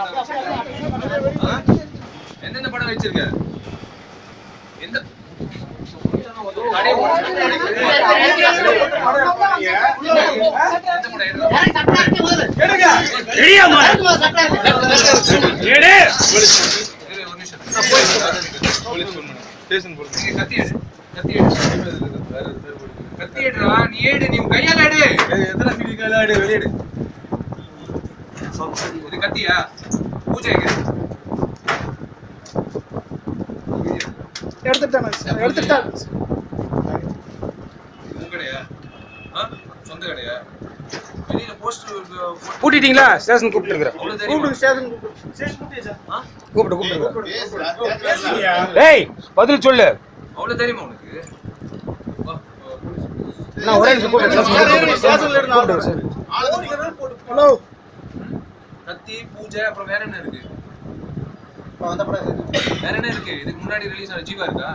எந்தெந்த படம் வச்சிருக்க? எந்த கத்தியா பூஜை எடுத்துட்டாங்க. சொந்த கடையா? வெளியில போஸ்ட் கூட்டிட்டீங்களா? ஸ்டேஷன் கூப்பிட்டுருக்கேன். டேய் பதில் சொல்லு. அவ்வளவு தெரியுமா உனக்கு? நான் ஒரே நிமிஷம் கூப்பிடுறேன். ஹலோ கத்தி பூஜை அப்புறம் வேற என்ன இருக்கு? வேற என்ன இருக்கு? இதுக்கு முன்னாடி ரிலீஸ் ஆன ஜீவா இருக்கா?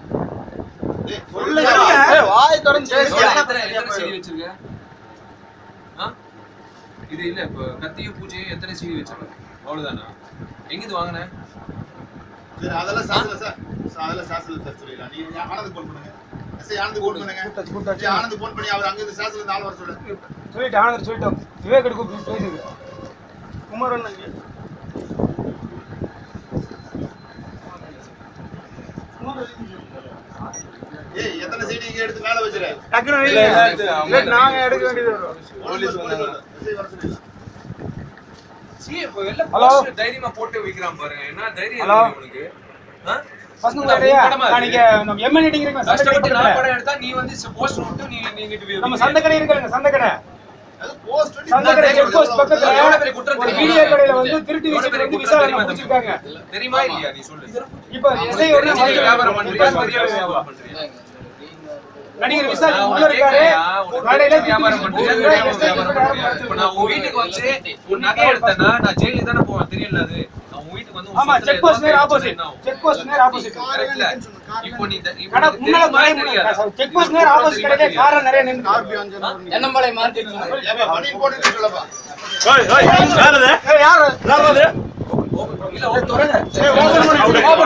இது இல்ல இப்ப கத்தியும் பூஜையும் எத்தனை சீடி வச்சிருக்க? அவ்வளவுதானா? எங்க இது வாங்கின? அதெல்லாம் சாசல சார். அதெல்லாம் சாசல சார் சொல்லிடலாம். நீங்க ஆனந்த் போன் பண்ணுங்க. ஆனந்த் போன் பண்ணுங்க. ஆனந்த் போன் பண்ணி அவர் அங்க இருந்து சாசல இருந்து ஆள் வர சொல்லிட்டு ஆனந்த் சொல்லிட்டோம். விவேக் எடுக்க பேசுங்க. குமாரன் ஏய் எத்தனை சீடி இங்க எடுத்து மேல வச்சிர? டக்குனு இல்ல நாங்க எடுக்க வேண்டியது வரும். போலீஸ் வந்தாங்க. எல்லாம் போஸ்ட் தைரியமா போட்டு வைக்கிறான் பாருங்க. என்ன தைரியம் இருக்கு உனக்கு? பசங்க நிறைய நீங்க நம்ம எம்என் மீட்டிங்ல கஷ்டப்பட்டு நான் படம் எடுத்தா நீ வந்து போஸ்ட் விட்டு நீங்க நம்ம சந்த கடை இருக்குங்க. சந்த கடை அது போஸ்ட் சந்த கடை செக் போஸ்ட் பக்கத்துல எவ்வளவு பெரிய குற்றம் ஒரு வீடியோ கடையில வந்து திருட்டு வீசி விசாரணை பண்ணிருக்காங்க. தெரியுமா இல்லையா? நீ சொல்லு. இப்போ எஸ்ஐ உடனே வியாபாரம் பண்றியா? பெரிய வியாபாரம் பண்றியா? நடிகர் விசாரணை உள்ள இருக்காரு. கடையில வியாபாரம் பண்றியா? வியாபாரம் பண்றியா? இப்ப நான் உன் வீட்டுக்கு வந்து ஒரு நகை எடுத்தேன்னா நான் ஜெயிலுக்கு தானே போவேன். தெரியல அது. நான் உன் வீட்டுக்கு வந்து ஆமா check post near opposite. Check post near opposite. இப்போ நீ கடை முன்னால மறை செக் போஸ்ட் நேர் ஆப்போசிட் கடையில கார நிறைய நின்னு என்னம்பளை மார்க்கெட் ஏப்பா மணி போட்டு சொல்லப்பா. ஏய் யாரு யாரு இல்ல ஓ தரங்க ஓபன்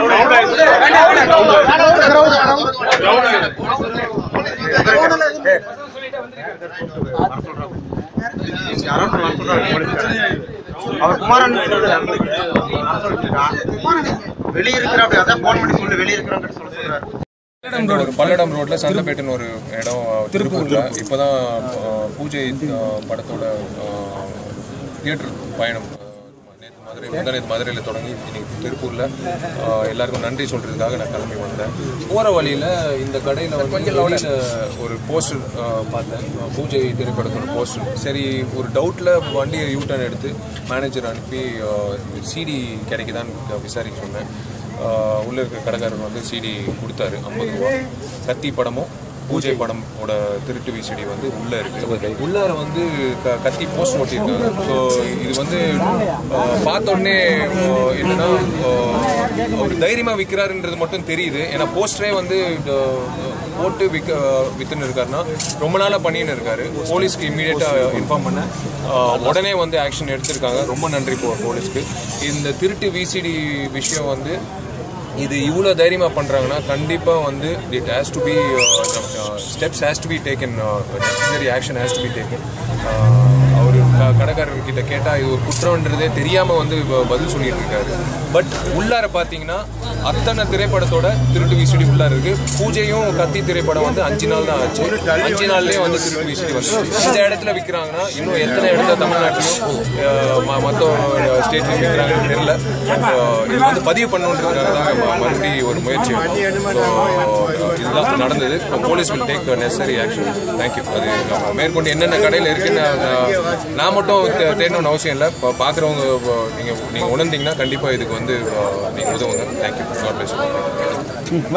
அவர் குமாரன் வெளியே இருக்கிறாங்க. அதான் போன் பண்ணி சொல்லு வெளியே இருக்கிறாங்க சொல்றாரு. பல்லடம் ரோட்ல சந்தப்பேட்டைன்னு ஒரு இடம் திருப்பூர்ல இப்பதான் பூஜை படத்தோட தியேட்டர் பயணம் நேற்று மதுரையில் தொடங்கி இன்னைக்கு திருப்பூர்ல எல்லாருக்கும் நன்றி சொல்றதுக்காக நான் கிளம்பி வந்தேன். போற வழியில இந்த கடையில வந்து ஒரு போஸ்டர் பார்த்தேன். பூஜை திரைப்படத்தோட போஸ்டர். சரி ஒரு டவுட்ல வண்டியை யூட்டர்ன் எடுத்து மேனேஜர் அனுப்பி சிடி கிடைக்குதான்னு விசாரிக்க சொன்னேன். உள்ள இருக்க கடைக்காரர் வந்து சிடி கொடுத்தாரு 50 ரூபா. கத்தி படமும் பூஜை படமோட திருட்டு விசிடி வந்து உள்ள இருக்கு. உள்ளார வந்து கத்தி போஸ்ட் ஓட்டியிருக்காங்க. ஸோ இது வந்து பார்த்த உடனே என்னன்னா ஒரு தைரியமா விற்கிறாருன்றது மட்டும் தெரியுது. ஏன்னா போஸ்டரே வந்து போட்டு வித்துன்னு இருக்காருன்னா ரொம்ப நாளாக பண்ணின்னு இருக்காரு. போலீஸ்க்கு இம்மீடியட்டா இன்ஃபார்ம் பண்ண உடனே வந்து ஆக்ஷன் எடுத்திருக்காங்க. ரொம்ப நன்றி போலீஸ்க்கு. இந்த திருட்டு விசிடி விஷயம் வந்து இது இவ்வளோ தைரியமாக பண்ணுறாங்கன்னா கண்டிப்பாக வந்து it has to be steps has to be taken, necessary action has to be taken. அவர் கடைக்காரர்கிட்ட கேட்டால் இது ஒரு குற்றம்ன்றதே தெரியாமல் வந்து பதில் சொல்லிட்டு இருக்காரு. பட் உள்ளார பார்த்தீங்கன்னா அத்தனை திரைப்படத்தோட திருட்டு விசிடி உள்ளார இருக்கு. பூஜையும் கத்தி திரைப்படம் வந்து 5 நாள் தான் ஆச்சு. 5 நாள்லேயே வந்து திருட்டு விசிடி வந்து இந்த இடத்துல விற்கிறாங்கன்னா இன்னும் எத்தனை இடத்துல தமிழ்நாட்டிலும் மற்ற ஸ்டேட்லையும் விற்கிறாங்கன்னு தெரியல. இது வந்து பதிவு பண்ணுன்றதுக்காக தான் மறுபடியும் ஒரு முயற்சி. இதுதான் நடந்தது. Police will take necessary action. Thank you. அது மேற்கொண்டு என்னென்ன கடையில் இருக்குன்னு நான் மட்டும் தேடணும்னு அவசியம் இல்லை. பார்க்குறவங்க நீங்கள் உணர்ந்தீங்கன்னா கண்டிப்பாக இதுக்கு வந்து நீங்கள் உதவுங்க. தேங்க்யூ. God bless you.